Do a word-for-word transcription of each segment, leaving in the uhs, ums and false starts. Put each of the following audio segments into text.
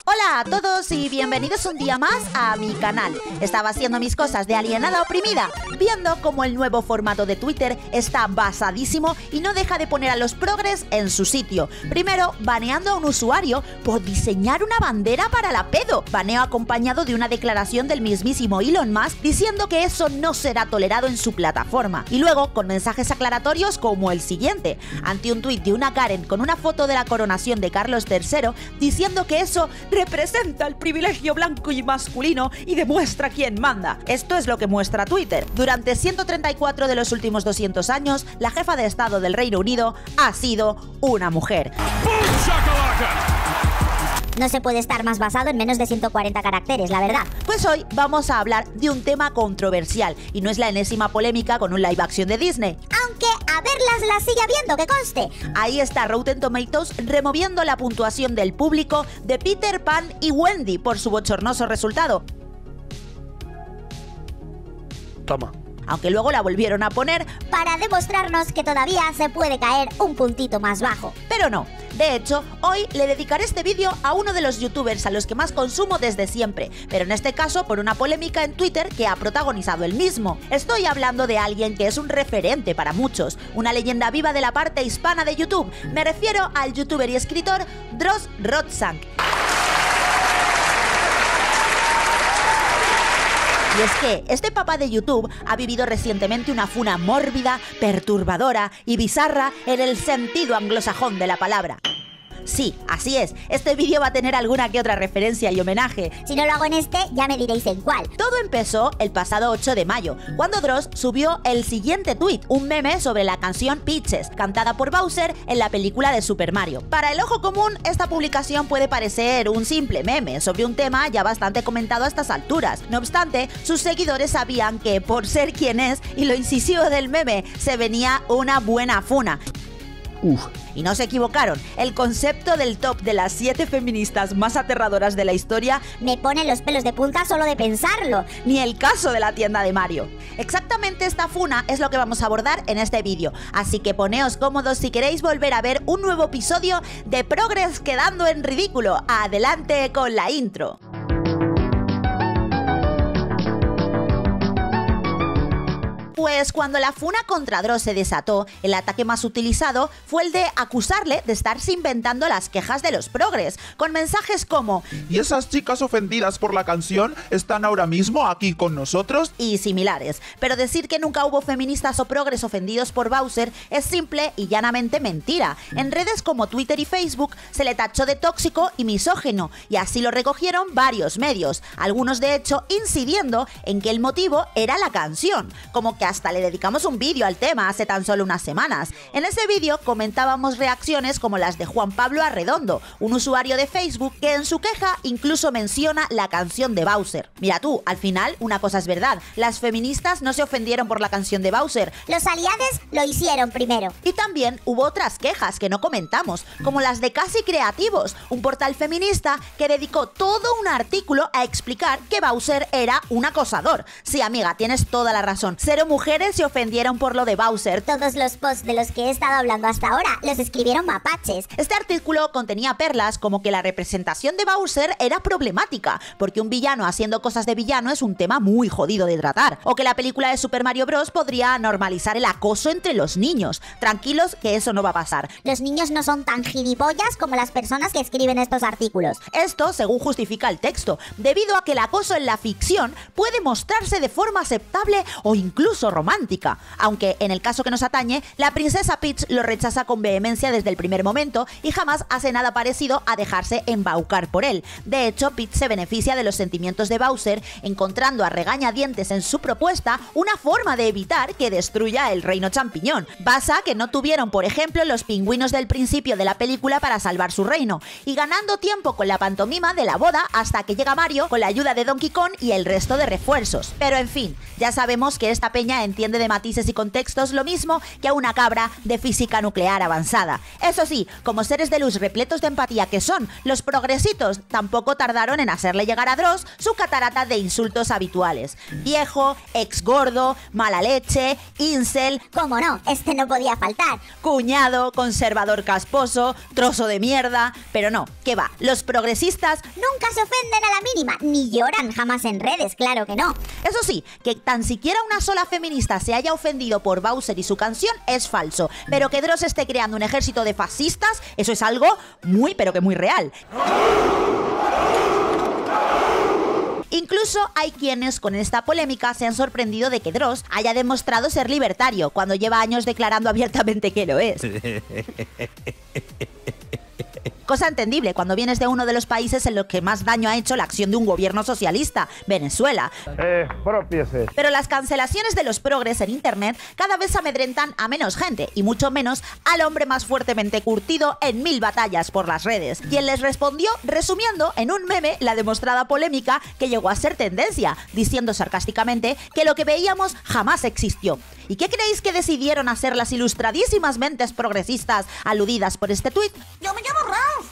Hola a todos y bienvenidos un día más a mi canal. Estaba haciendo mis cosas de alienada oprimida, viendo cómo el nuevo formato de Twitter está basadísimo y no deja de poner a los progres en su sitio. Primero, baneando a un usuario por diseñar una bandera para la pedo. Baneo acompañado de una declaración del mismísimo Elon Musk diciendo que eso no será tolerado en su plataforma. Y luego, con mensajes aclaratorios como el siguiente, ante un tuit de una Karen con una foto de la coronación de Carlos tercero, diciendo que eso representa el privilegio blanco y masculino y demuestra quién manda. Esto es lo que muestra Twitter. Durante ciento treinta y cuatro de los últimos doscientos años, la jefa de Estado del Reino Unido ha sido una mujer. No se puede estar más basado en menos de ciento cuarenta caracteres, la verdad. Pues hoy vamos a hablar de un tema controversial, y no es la enésima polémica con un live action de Disney. Aunque a verlas las sigue habiendo, que conste. Ahí está Rotten Tomatoes removiendo la puntuación del público de Peter Pan y Wendy por su bochornoso resultado. Toma. Aunque luego la volvieron a poner para demostrarnos que todavía se puede caer un puntito más bajo. Pero no. De hecho, hoy le dedicaré este vídeo a uno de los youtubers a los que más consumo desde siempre, pero en este caso por una polémica en Twitter que ha protagonizado él mismo. Estoy hablando de alguien que es un referente para muchos, una leyenda viva de la parte hispana de YouTube. Me refiero al youtuber y escritor Dross Rotzank. Y es que este papá de YouTube ha vivido recientemente una funa mórbida, perturbadora y bizarra en el sentido anglosajón de la palabra. Sí, así es, este vídeo va a tener alguna que otra referencia y homenaje. Si no lo hago en este, ya me diréis en cuál. Todo empezó el pasado ocho de mayo, cuando Dross subió el siguiente tweet, un meme sobre la canción Peaches, cantada por Bowser en la película de Super Mario. Para el ojo común, esta publicación puede parecer un simple meme sobre un tema ya bastante comentado a estas alturas. No obstante, sus seguidores sabían que, por ser quien es y lo incisivo del meme, se venía una buena funa. Uf. Y no se equivocaron, el concepto del top de las siete feministas más aterradoras de la historia me pone los pelos de punta solo de pensarlo. Ni el caso de la tienda de Mario. Exactamente esta funa es lo que vamos a abordar en este vídeo, así que poneos cómodos si queréis volver a ver un nuevo episodio de Progres quedando en ridículo. Adelante con la intro. Pues cuando la funa contra Dross se desató, el ataque más utilizado fue el de acusarle de estarse inventando las quejas de los progres, con mensajes como ¿y esas chicas ofendidas por la canción están ahora mismo aquí con nosotros? Y similares. Pero decir que nunca hubo feministas o progres ofendidos por Bowser es simple y llanamente mentira. En redes como Twitter y Facebook se le tachó de tóxico y misógino, y así lo recogieron varios medios, algunos de hecho incidiendo en que el motivo era la canción, como que hasta le dedicamos un vídeo al tema hace tan solo unas semanas. En ese vídeo comentábamos reacciones como las de Juan Pablo Arredondo, un usuario de Facebook que en su queja incluso menciona la canción de Bowser. Mira tú, al final una cosa es verdad, las feministas no se ofendieron por la canción de Bowser. Los aliados lo hicieron primero. Y también hubo otras quejas que no comentamos, como las de Casi Creativos, un portal feminista que dedicó todo un artículo a explicar que Bowser era un acosador. Sí, amiga, tienes toda la razón. Cero mujeres se ofendieron por lo de Bowser. Todos los posts de los que he estado hablando hasta ahora los escribieron mapaches. Este artículo contenía perlas como que la representación de Bowser era problemática, porque un villano haciendo cosas de villano es un tema muy jodido de tratar, o que la película de Super Mario Bros. Podría normalizar el acoso entre los niños. Tranquilos que eso no va a pasar. Los niños no son tan gilipollas como las personas que escriben estos artículos. Esto, según justifica el texto, debido a que el acoso en la ficción puede mostrarse de forma aceptable o incluso romántica, aunque en el caso que nos atañe, la princesa Peach lo rechaza con vehemencia desde el primer momento y jamás hace nada parecido a dejarse embaucar por él. De hecho, Peach se beneficia de los sentimientos de Bowser, encontrando a regañadientes en su propuesta una forma de evitar que destruya el reino champiñón. Basta que no tuvieron, por ejemplo, los pingüinos del principio de la película para salvar su reino, y ganando tiempo con la pantomima de la boda hasta que llega Mario con la ayuda de Donkey Kong y el resto de refuerzos. Pero en fin, ya sabemos que esta peña pequeña entiende de matices y contextos lo mismo que a una cabra de física nuclear avanzada. Eso sí, como seres de luz repletos de empatía que son, los progresitos tampoco tardaron en hacerle llegar a Dross su catarata de insultos habituales. Viejo, ex gordo, mala leche, incel... ¿Cómo no? Este no podía faltar. Cuñado, conservador casposo, trozo de mierda... Pero no, ¿qué va? Los progresistas nunca se ofenden a la mínima, ni lloran jamás en redes, claro que no. Eso sí, que tan siquiera una sola feminista se haya ofendido por Bowser y su canción es falso. Pero que Dross esté creando un ejército de fascistas, eso es algo muy pero que muy real. Incluso hay quienes con esta polémica se han sorprendido de que Dross haya demostrado ser libertario, cuando lleva años declarando abiertamente que lo es. Cosa entendible cuando vienes de uno de los países en los que más daño ha hecho la acción de un gobierno socialista, Venezuela. Eh, propiese. Pero las cancelaciones de los progres en internet cada vez amedrentan a menos gente, y mucho menos al hombre más fuertemente curtido en mil batallas por las redes, quien les respondió resumiendo en un meme la demostrada polémica que llegó a ser tendencia, diciendo sarcásticamente que lo que veíamos jamás existió. ¿Y qué creéis que decidieron hacer las ilustradísimas mentes progresistas aludidas por este tuit? Yo me llamo Ralph.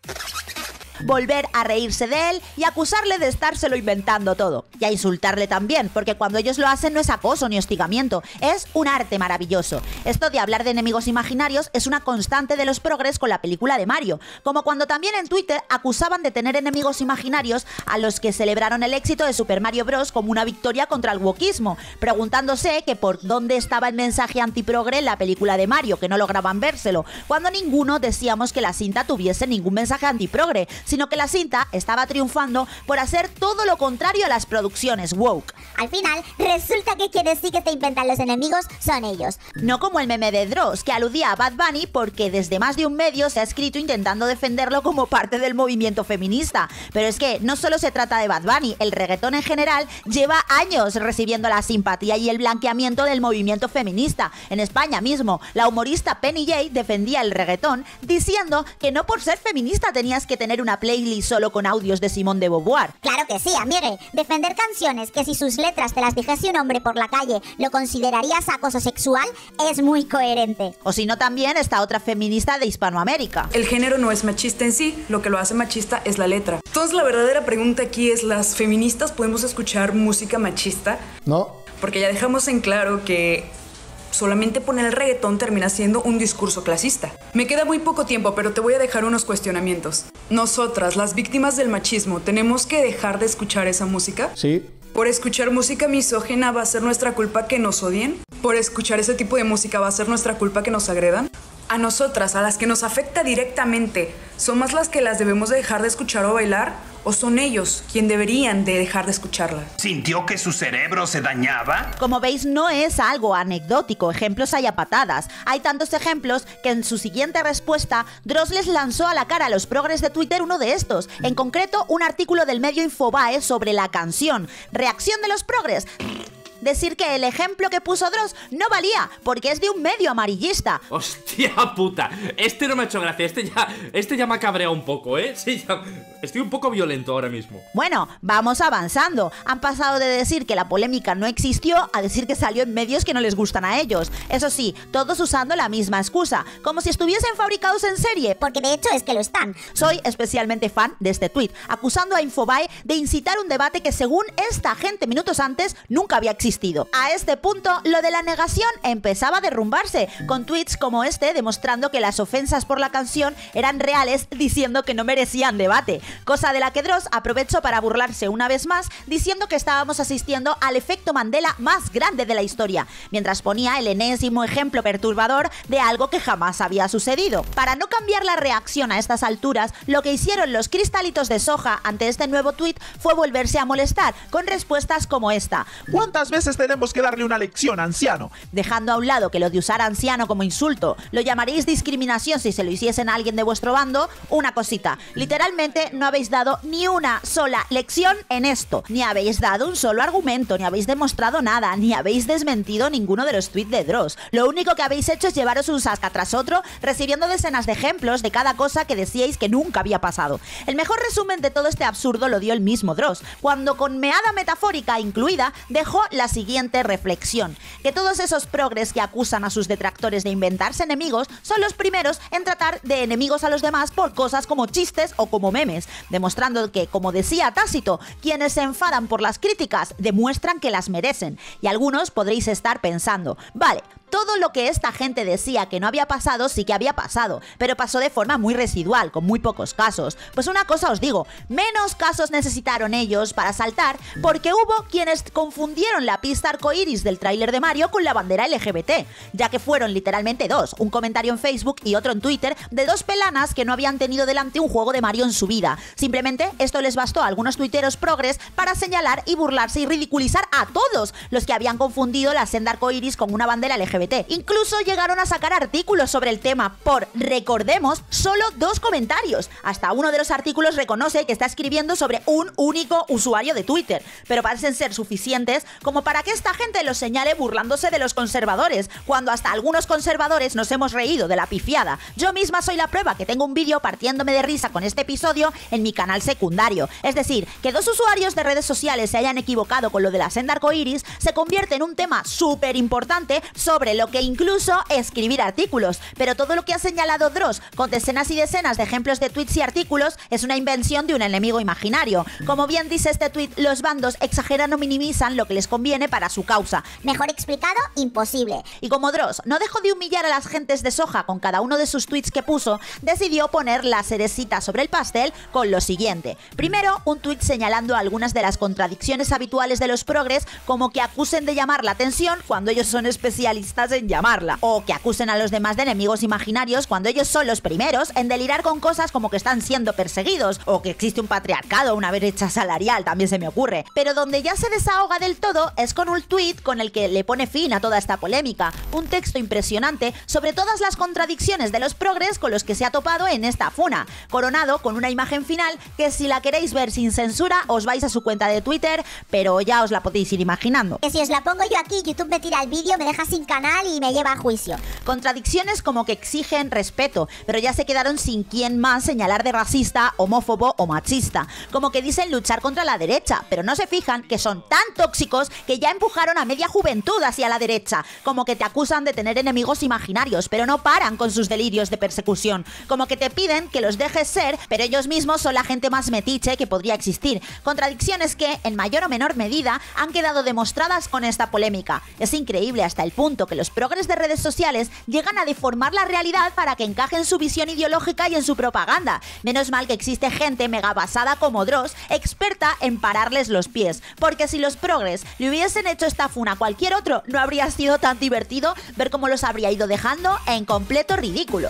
Volver a reírse de él y acusarle de estárselo inventando todo. Y a insultarle también, porque cuando ellos lo hacen no es acoso ni hostigamiento, es un arte maravilloso. Esto de hablar de enemigos imaginarios es una constante de los progres con la película de Mario, como cuando también en Twitter acusaban de tener enemigos imaginarios a los que celebraron el éxito de Super Mario Bros. Como una victoria contra el wokismo, preguntándose que por dónde estaba el mensaje antiprogre en la película de Mario, que no lograban vérselo, cuando ninguno decíamos que la cinta tuviese ningún mensaje antiprogre, sino que la cinta estaba triunfando por hacer todo lo contrario a las producciones woke. Al final, resulta que quienes sí que se inventan los enemigos son ellos. No como el meme de Dross, que aludía a Bad Bunny porque desde más de un medio se ha escrito intentando defenderlo como parte del movimiento feminista. Pero es que no solo se trata de Bad Bunny, el reggaetón en general lleva años recibiendo la simpatía y el blanqueamiento del movimiento feminista. En España mismo, la humorista Penny Jay defendía el reggaetón diciendo que no por ser feminista tenías que tener una playlist solo con audios de Simone de Beauvoir. Claro que sí, amigue. Defender canciones que si sus letras te las dijese un hombre por la calle lo considerarías acoso sexual es muy coherente. O si no, también está otra feminista de Hispanoamérica. El género no es machista en sí, lo que lo hace machista es la letra. Entonces la verdadera pregunta aquí es, ¿las feministas podemos escuchar música machista? No. Porque ya dejamos en claro que solamente poner el reggaetón termina siendo un discurso clasista. Me queda muy poco tiempo, pero te voy a dejar unos cuestionamientos. Nosotras, las víctimas del machismo, ¿tenemos que dejar de escuchar esa música? Sí. ¿Por escuchar música misógina va a ser nuestra culpa que nos odien? ¿Por escuchar ese tipo de música va a ser nuestra culpa que nos agredan? A nosotras, a las que nos afecta directamente, ¿son más las que las debemos de dejar de escuchar o bailar? ¿O son ellos quien deberían de dejar de escucharla? ¿Sintió que su cerebro se dañaba? Como veis, no es algo anecdótico, ejemplos hay a patadas. Hay tantos ejemplos que en su siguiente respuesta, Dross les lanzó a la cara a los progres de Twitter uno de estos. En concreto, un artículo del medio Infobae sobre la canción. Reacción de los progres: decir que el ejemplo que puso Dross no valía porque es de un medio amarillista. Hostia puta, este no me ha hecho gracia, este ya, este ya me ha cabreado un poco, ¿eh? Sí, ya, estoy un poco violento ahora mismo. Bueno, vamos avanzando. Han pasado de decir que la polémica no existió a decir que salió en medios que no les gustan a ellos. Eso sí, todos usando la misma excusa, como si estuviesen fabricados en serie. Porque de hecho es que lo están. Soy especialmente fan de este tuit, acusando a Infobae de incitar un debate que según esta gente minutos antes nunca había existido. A este punto, lo de la negación empezaba a derrumbarse, con tweets como este demostrando que las ofensas por la canción eran reales, diciendo que no merecían debate, cosa de la que Dross aprovechó para burlarse una vez más, diciendo que estábamos asistiendo al efecto Mandela más grande de la historia, mientras ponía el enésimo ejemplo perturbador de algo que jamás había sucedido. Para no cambiar la reacción a estas alturas, lo que hicieron los cristalitos de soja ante este nuevo tuit fue volverse a molestar, con respuestas como esta: ¿cuántas veces tenemos que darle una lección, anciano? Dejando a un lado que lo de usar anciano como insulto lo llamaréis discriminación si se lo hiciesen a alguien de vuestro bando, una cosita: literalmente no habéis dado ni una sola lección en esto, ni habéis dado un solo argumento, ni habéis demostrado nada, ni habéis desmentido ninguno de los tweets de Dross. Lo único que habéis hecho es llevaros un sasca tras otro, recibiendo decenas de ejemplos de cada cosa que decíais que nunca había pasado. El mejor resumen de todo este absurdo lo dio el mismo Dross, cuando con meada metafórica incluida dejó la la siguiente reflexión: que todos esos progres que acusan a sus detractores de inventarse enemigos son los primeros en tratar de enemigos a los demás por cosas como chistes o como memes, demostrando que, como decía Tácito, quienes se enfadan por las críticas demuestran que las merecen. Y algunos podréis estar pensando, vale, todo lo que esta gente decía que no había pasado sí que había pasado, pero pasó de forma muy residual, con muy pocos casos. Pues una cosa os digo, menos casos necesitaron ellos para saltar, porque hubo quienes confundieron la pista arcoiris del tráiler de Mario con la bandera L G B T, ya que fueron literalmente dos, un comentario en Facebook y otro en Twitter, de dos pelanas que no habían tenido delante un juego de Mario en su vida. Simplemente esto les bastó a algunos tuiteros progres para señalar y burlarse y ridiculizar a todos los que habían confundido la senda arcoiris con una bandera L G B T. Incluso llegaron a sacar artículos sobre el tema por, recordemos, solo dos comentarios. Hasta uno de los artículos reconoce que está escribiendo sobre un único usuario de Twitter, pero parecen ser suficientes como para que esta gente los señale burlándose de los conservadores, cuando hasta algunos conservadores nos hemos reído de la pifiada. Yo misma soy la prueba, que tengo un vídeo partiéndome de risa con este episodio en mi canal secundario. Es decir, que dos usuarios de redes sociales se hayan equivocado con lo de la senda arcoiris se convierte en un tema súper importante sobre lo que incluso escribir artículos, pero todo lo que ha señalado Dross, con decenas y decenas de ejemplos de tweets y artículos, es una invención de un enemigo imaginario. Como bien dice este tweet, los bandos exageran o minimizan lo que les conviene para su causa. Mejor explicado, imposible. Y como Dross no dejó de humillar a las gentes de soja con cada uno de sus tweets que puso, decidió poner la cerecita sobre el pastel con lo siguiente. Primero, un tweet señalando algunas de las contradicciones habituales de los progres, como que acusen de llamar la atención cuando ellos son especialistas en llamarla, o que acusen a los demás de enemigos imaginarios cuando ellos son los primeros en delirar con cosas como que están siendo perseguidos, o que existe un patriarcado, una brecha salarial, también se me ocurre. Pero donde ya se desahoga del todo es con un tweet con el que le pone fin a toda esta polémica, un texto impresionante sobre todas las contradicciones de los progres con los que se ha topado en esta funa, coronado con una imagen final que, si la queréis ver sin censura, os vais a su cuenta de Twitter, pero ya os la podéis ir imaginando. Que si os la pongo yo aquí, YouTube me tira el vídeo, me deja sin canal y me lleva a juicio. Contradicciones como que exigen respeto, pero ya se quedaron sin quién más señalar de racista, homófobo o machista. Como que dicen luchar contra la derecha, pero no se fijan que son tan tóxicos que ya empujaron a media juventud hacia la derecha. Como que te acusan de tener enemigos imaginarios, pero no paran con sus delirios de persecución. Como que te piden que los dejes ser, pero ellos mismos son la gente más metiche que podría existir. Contradicciones que, en mayor o menor medida, han quedado demostradas con esta polémica. Es increíble hasta el punto que los progres de redes sociales llegan a deformar la realidad para que encaje en su visión ideológica y en su propaganda. Menos mal que existe gente mega basada como Dross, experta en pararles los pies, porque si los progres le hubiesen hecho esta funa a cualquier otro, no habría sido tan divertido ver cómo los habría ido dejando en completo ridículo.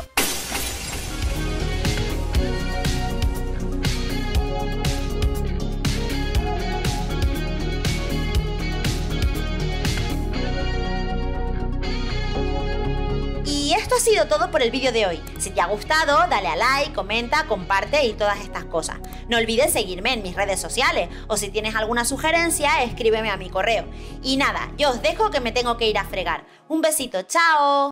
Y esto ha sido todo por el vídeo de hoy. Si te ha gustado, dale a like, comenta, comparte y todas estas cosas. No olvides seguirme en mis redes sociales, o si tienes alguna sugerencia, escríbeme a mi correo. Y nada, yo os dejo que me tengo que ir a fregar. Un besito, chao.